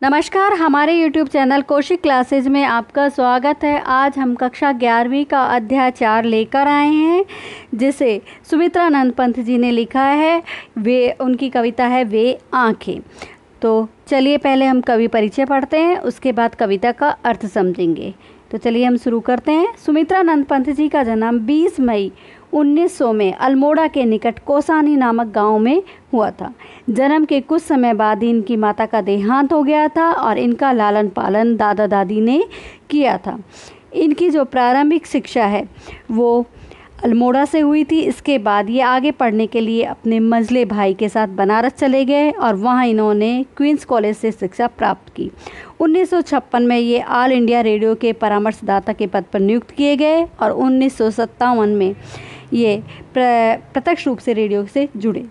नमस्कार, हमारे YouTube channel Kaushik classes में आपका स्वागत है। आज हम कक्षा 11वीं का अध्याय 4 लेकर आए हैं, जिसे सुमित्रा नंद पंत जी ने लिखा है। उनकी कविता है वे आँखें। तो चलिए पहले हम कवि परिचय पढ़ते हैं, उसके बाद कविता का अर्थ समझेंगे। तो चलिए हम शुरू करते हैं। सुमित्रा नंद पंत जी का जन्म 20 मई 1900 में अल्मोड़ा के निकट कोसानी नामक गांव में हुआ था। जन्म के कुछ समय बाद ही इनकी माता का देहांत हो गया था और इनका लालन पालन दादा दादी ने किया था। इनकी जो प्रारंभिक शिक्षा है वो अल्मोड़ा से हुई थी। इसके बाद ये आगे पढ़ने के लिए अपने मंझले भाई के साथ बनारस चले गए और वहाँ इन्होंने क्वींस कॉलेज से शिक्षा प्राप्त की। 1956 में ये ऑल इंडिया रेडियो के परामर्शदाता के पद पर नियुक्त किए गए और 1957 में ये प्रत्यक्ष रूप से रेडियो से जुड़े।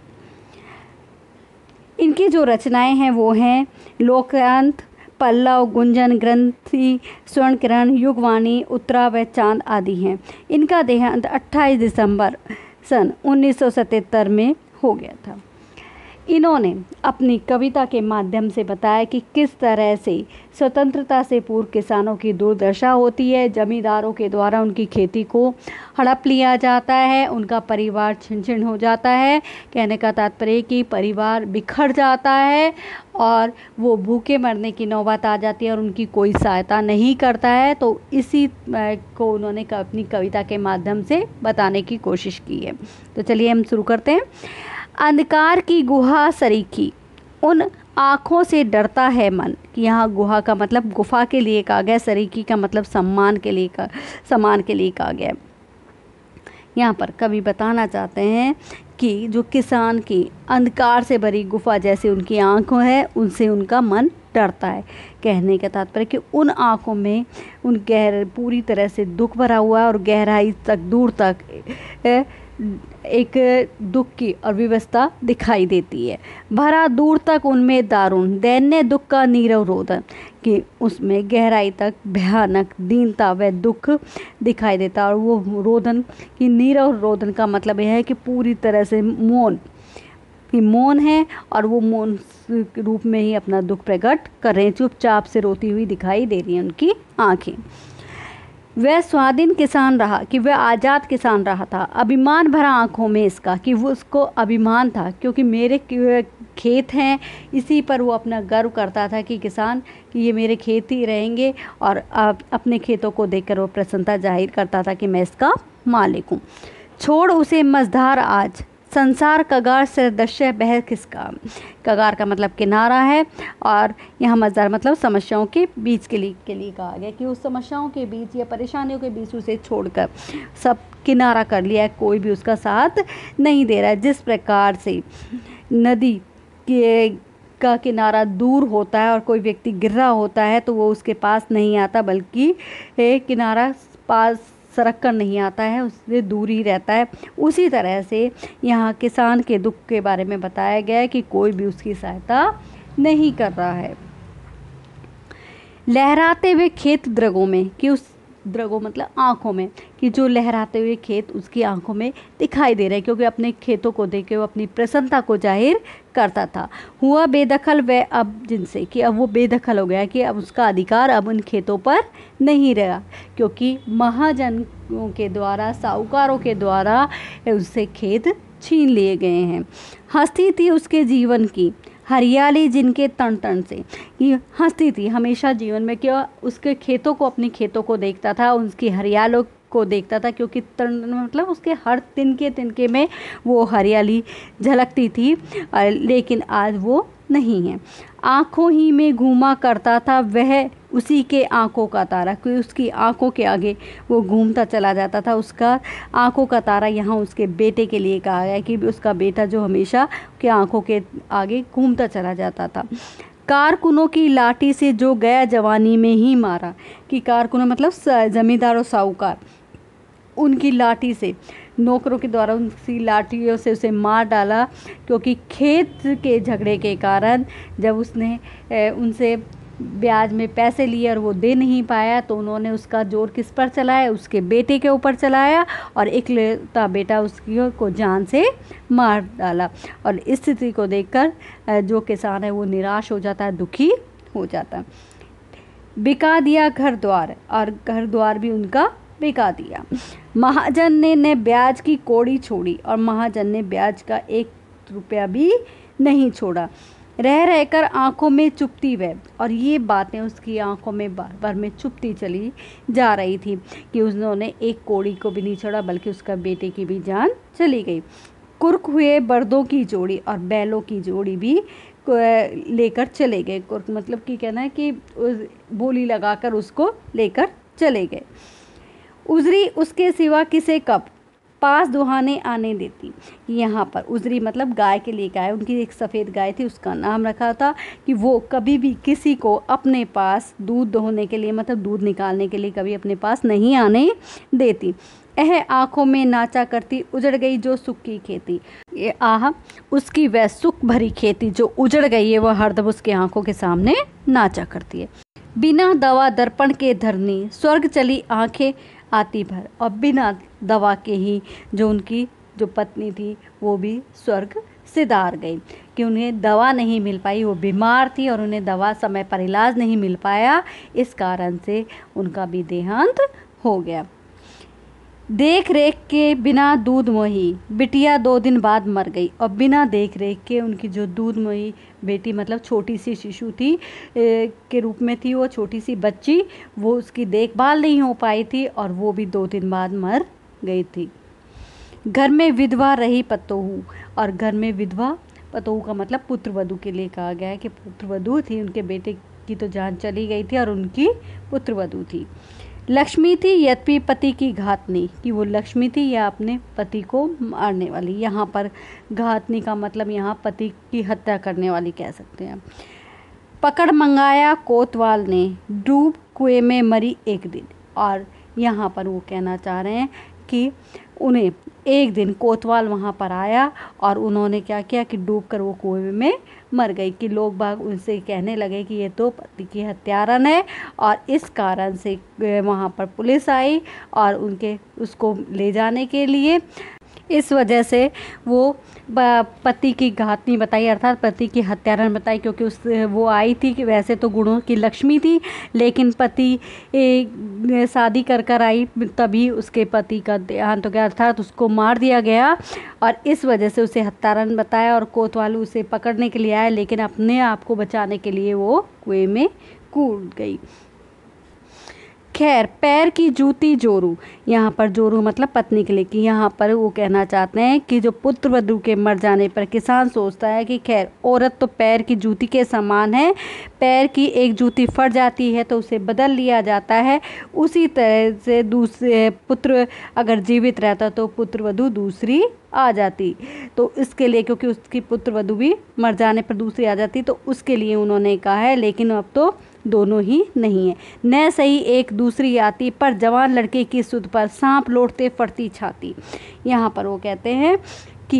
इनकी जो रचनाएं हैं वो हैं लोकांत, पल्लव, गुंजन, ग्रंथि, स्वर्ण किरण, युगवाणी, उत्तरा व चांद आदि हैं। इनका देहांत 28 दिसंबर सन 1977 में हो गया था। इन्होंने अपनी कविता के माध्यम से बताया कि किस तरह से स्वतंत्रता से पूर्व किसानों की दुर्दशा होती है। जमींदारों के द्वारा उनकी खेती को हड़प लिया जाता है, उनका परिवार छिन छिन हो जाता है। कहने का तात्पर्य कि परिवार बिखर जाता है और वो भूखे मरने की नौबत आ जाती है और उनकी कोई सहायता नहीं करता है। तो इसी को उन्होंने अपनी कविता के माध्यम से बताने की कोशिश की है। तो चलिए हम शुरू करते हैं। अंधकार की गुहा सरीखी, उन आँखों से डरता है मन। कि यहाँ गुहा का मतलब गुफा के लिए कहा गया, सरीखी का मतलब सम्मान के लिए कहा गया। यहाँ पर कवि बताना चाहते हैं कि जो किसान की अंधकार से भरी गुफा जैसे उनकी आँखों है, उनसे उनका मन डरता है। कहने का तात्पर्य कि उन आँखों में पूरी तरह से दुख भरा हुआ है और गहराई तक दूर तक एक दुख की और विवस्था दिखाई देती है। भरा दूर तक उनमें दारुण दैन्य दुख का नीरव रोदन, कि उसमें गहराई तक भयानक दीनता व दुख दिखाई देता। और वो रोदन की नीरव रोदन का मतलब यह है कि पूरी तरह से मौन है और वो मौन रूप में ही अपना दुख प्रकट कर रहे हैं। चुपचाप से रोती हुई दिखाई दे रही हैं उनकी आँखें। वह स्वाधीन किसान रहा, कि वह आज़ाद किसान रहा था। अभिमान भरा आँखों में इसका, कि वो उसको अभिमान था क्योंकि मेरे खेत हैं, इसी पर वो अपना गर्व करता था कि किसान कि ये मेरे खेत ही रहेंगे। और अपने खेतों को देखकर वो प्रसन्नता जाहिर करता था कि मैं इसका मालिक हूँ। छोड़ उसे मझधार आज, संसार कगार से दृश्य बह किसका। कगार का मतलब किनारा है और यहाँ मझधार मतलब समस्याओं के बीच के लिए कहा गया, कि उस समस्याओं के बीच या परेशानियों के बीच उसे छोड़कर सब किनारा कर लिया है, कोई भी उसका साथ नहीं दे रहा है। जिस प्रकार से नदी का किनारा दूर होता है और कोई व्यक्ति गिर रहा होता है तो वो उसके पास नहीं आता, बल्कि किनारा पास सरक कर नहीं आता है, उससे दूर ही रहता है। उसी तरह से यहाँ किसान के दुख के बारे में बताया गया है कि कोई भी उसकी सहायता नहीं कर रहा है। लहराते हुए खेत द्रगों में, कि उस द्रगों मतलब आँखों में, कि जो लहराते हुए खेत उसकी आँखों में दिखाई दे रहे हैं, क्योंकि अपने खेतों को देख के वो अपनी प्रसन्नता को जाहिर करता था। हुआ बेदखल वह अब जिनसे, कि अब वो बेदखल हो गया, कि अब उसका अधिकार अब उन खेतों पर नहीं रहा, क्योंकि महाजनों के द्वारा, साहूकारों के द्वारा उससे खेत छीन लिए गए हैं। हंसती थी उसके जीवन की हरियाली जिनके तन तन से, कि हंसती थी हमेशा जीवन में, क्या उसके खेतों को, अपने खेतों को देखता था, उसकी हरियालों को देखता था, क्योंकि तन मतलब उसके हर तिनके में वो हरियाली झलकती थी, लेकिन आज वो नहीं है। आँखों ही में घूमा करता था वह उसी के आँखों का तारा, कि उसकी आँखों के आगे वो घूमता चला जाता था। उसका आँखों का तारा यहाँ उसके बेटे के लिए कहा गया, कि उसका बेटा जो हमेशा के आँखों के आगे घूमता चला जाता था। कारकुनों की लाठी से जो गया जवानी में ही मारा, कि कारकुनों मतलब जमींदार और साहूकार, उनकी लाठी से, नौकरों के द्वारा उनकी लाठियों से उसे मार डाला, क्योंकि खेत के झगड़े के कारण जब उसने उनसे ब्याज में पैसे लिए और वो दे नहीं पाया तो उन्होंने उसका जोर किस पर चलाया, उसके बेटे के ऊपर चलाया और इकलौता बेटा उसकी को जान से मार डाला। और इस स्थिति को देखकर जो किसान है वो निराश हो जाता है, दुखी हो जाता है। बिका दिया घर द्वार, और घर द्वार भी उनका बिका दिया। महाजन ने ब्याज की कौड़ी छोड़ी, और महाजन ने ब्याज का 1 रुपया भी नहीं छोड़ा। रह रहकर आंखों में चुभती वह, और ये बातें उसकी आंखों में बार बार में चुभती चली जा रही थी कि उन्होंने 1 कौड़ी को भी नहीं छोड़ा, बल्कि उसका बेटे की भी जान चली गई। कुर्क हुए बर्दों की जोड़ी और बैलों की जोड़ी भी लेकर चले गए। कुर्क मतलब कि कहना है कि बोली लगाकर उसको लेकर चले गए। उजरी उसके सिवा किसे कब पास दुहाने आने देती। यहाँ पर उजरी मतलब गाय के लिए गाय, उनकी एक सफ़ेद गाय थी, उसका नाम रखा था कि वो कभी भी किसी को अपने पास दूध दोहने के लिए मतलब दूध निकालने के लिए कभी अपने पास नहीं आने देती। आँखों में नाचा करती उजड़ गई जो सुख की खेती। ये आह उसकी वह सुख भरी खेती जो उजड़ गई है, वह हरदम उसकी आंखों के सामने नाचा करती है। बिना दवा दर्पण के धरनी स्वर्ग चली आंखें आती भर, और बिना दवा के ही जो उनकी जो पत्नी थी वो भी स्वर्ग सिधार गई कि उन्हें दवा नहीं मिल पाई, वो बीमार थी और उन्हें दवा समय पर इलाज नहीं मिल पाया, इस कारण से उनका भी देहांत हो गया। देख रेख के बिना दूध मोही बिटिया 2 दिन बाद मर गई, और बिना देख रेख के उनकी जो दूध मोही बेटी मतलब छोटी सी शिशु थी के रूप में थी, वो छोटी सी बच्ची, वो उसकी देखभाल नहीं हो पाई थी और वो भी 2 दिन बाद मर गई थी। घर में विधवा रही पतोहू, और घर में विधवा पतोहू का मतलब पुत्र वधू के लिए कहा गया है कि पुत्र वधू थी, उनके बेटे की तो जान चली गई थी और उनकी पुत्र वधू थी। लक्ष्मी थी यद्यपि पति की घातनी, कि वो लक्ष्मी थी या अपने पति को मारने वाली। यहाँ पर घातनी का मतलब यहाँ पति की हत्या करने वाली कह सकते हैं। पकड़ मंगाया कोतवाल ने डूब कुएं में मरी एक दिन, और यहाँ पर वो कहना चाह रहे हैं कि उन्हें एक दिन कोतवाल वहाँ पर आया और उन्होंने क्या किया कि डूबकर वो कुएं में मर गई, कि लोग बाग उनसे कहने लगे कि ये तो पति की हत्यारन है, और इस कारण से वहाँ पर पुलिस आई और उनके उसको ले जाने के लिए, इस वजह से वो पति की घातनी बताई अर्थात पति की हत्यारन बताई, क्योंकि वो आई थी कि वैसे तो गुणों की लक्ष्मी थी, लेकिन पति शादी कर आई तभी उसके पति का देहांत हो गया, अर्थात उसको मार दिया गया, और इस वजह से उसे हत्यारन बताया और कोतवाल उसे पकड़ने के लिए आया, लेकिन अपने आप को बचाने के लिए वो कुएं में कूद गई। खैर पैर की जूती जोरू, यहाँ पर जोरू मतलब पत्नी के लिए, कि यहाँ पर वो कहना चाहते हैं कि जो पुत्र वधू के मर जाने पर किसान सोचता है कि खैर औरत तो पैर की जूती के समान है, पैर की एक जूती फट जाती है तो उसे बदल लिया जाता है, उसी तरह से दूसरे पुत्र अगर जीवित रहता तो पुत्र वधू दूसरी आ जाती, तो इसके लिए क्योंकि उसकी पुत्र वधू भी मर जाने पर दूसरी आ जाती, तो उसके लिए उन्होंने कहा है, लेकिन अब तो दोनों ही नहीं है। न सही एक दूसरी आती, पर जवान लड़के की सुध पर सांप लौटते फटती छाती। यहाँ पर वो कहते हैं कि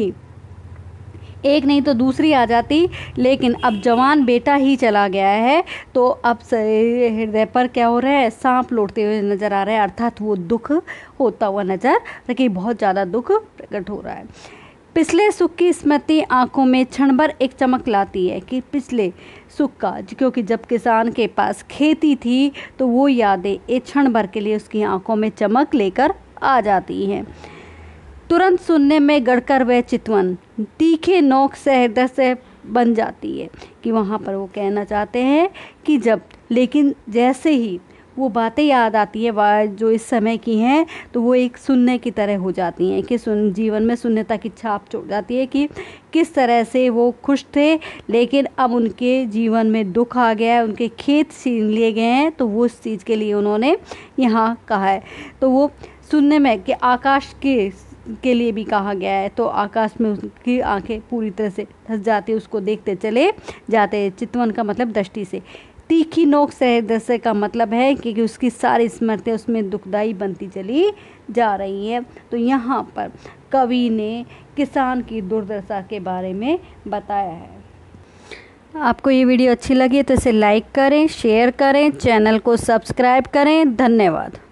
एक नहीं तो दूसरी आ जाती, लेकिन अब जवान बेटा ही चला गया है तो अब हृदय पर क्या हो रहा है, सांप लौटते हुए नज़र आ रहा है, अर्थात वो दुख होता हुआ नज़र कि बहुत ज़्यादा दुख प्रकट हो रहा है। पिछले सुख की स्मृति आंखों में क्षण भर एक चमक लाती है, कि पिछले सुख का, क्योंकि जब किसान के पास खेती थी तो वो यादें एक क्षण भर के लिए उसकी आंखों में चमक लेकर आ जाती हैं। तुरंत सुनने में गड़कर वह चितवन तीखे नोक से हृदय से बन जाती है, कि वहाँ पर वो कहना चाहते हैं कि जब लेकिन जैसे ही वो बातें याद आती है जो इस समय की हैं, तो वो एक सुनने की तरह हो जाती हैं, कि जीवन में शून्यता की छाप छोड़ जाती है, कि किस तरह से वो खुश थे लेकिन अब उनके जीवन में दुख आ गया है, उनके खेत छीन लिए गए हैं, तो वो उस चीज़ के लिए उन्होंने यहाँ कहा है। तो वो सुनने में कि आकाश के लिए भी कहा गया है, तो आकाश में उसकी आंखें पूरी तरह से धंस जाती, उसको देखते चले जाते। चितवन का मतलब दृष्टि से, तीखी नोक से हृदय का मतलब है कि उसकी सारी स्मृतियाँ उसमें दुखदाई बनती चली जा रही है। तो यहाँ पर कवि ने किसान की दुर्दशा के बारे में बताया है। आपको ये वीडियो अच्छी लगी तो इसे लाइक करें, शेयर करें, चैनल को सब्सक्राइब करें। धन्यवाद।